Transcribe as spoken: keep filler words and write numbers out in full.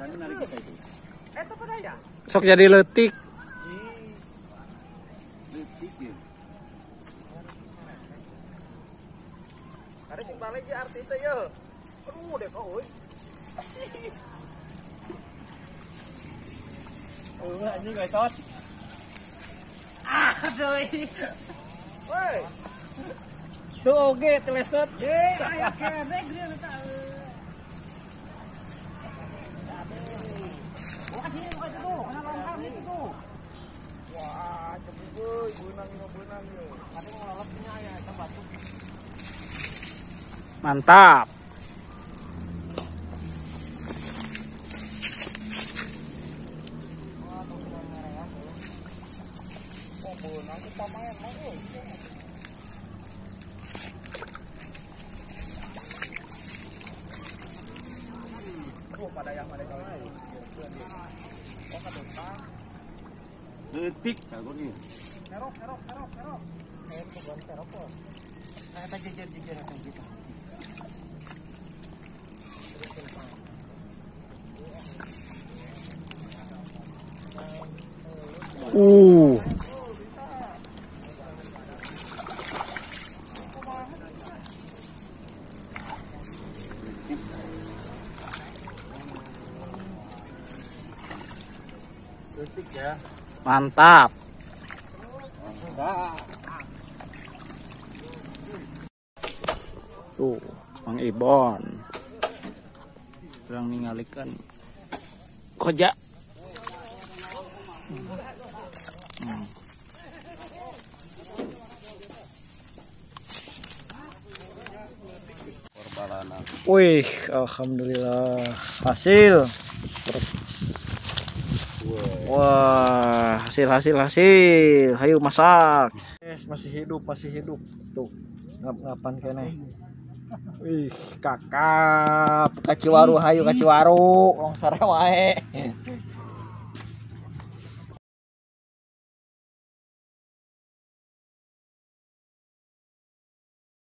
Sok jadi leutik. Ada sing balik ya artis ya. Aduh, dek euy. Oh, anjing guys, tot. Aduh. Woi. Tuh oge telesot. Eh, aya kene gede eta. Wah, cepet euy, beunang ieu beunang ieu. Ade ngololotnya ya, coba tuh. Mantap. Letik kagok nih. Kerok, kerok, kerok, kerok. Eh, bukan kerok kok. Nah, eta jejer-jejer eta kita. Uh. Letik ya. Mantap. Tuh, Mang Ibon. Kurang ningalikeun koja. Hmm. Wih, alhamdulillah hasil. Wah, hasil hasil hasil. Hayu masak. Yes, masih hidup, masih hidup. Tuh, ngap-ngapan kene. Wih, kakap, kaciwaru hayu kaciwaru, wong sare wae.